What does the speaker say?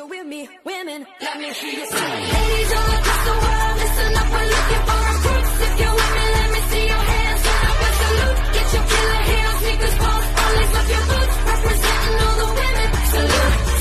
dancing with me, women, let me hear you say. Ladies all across the world, listen up, we're looking for recruits. If you're with me, let me see your hands. Turn up and salute, get your killer heels, sneakers, pumps, always love your boots. Representing all the women, salute.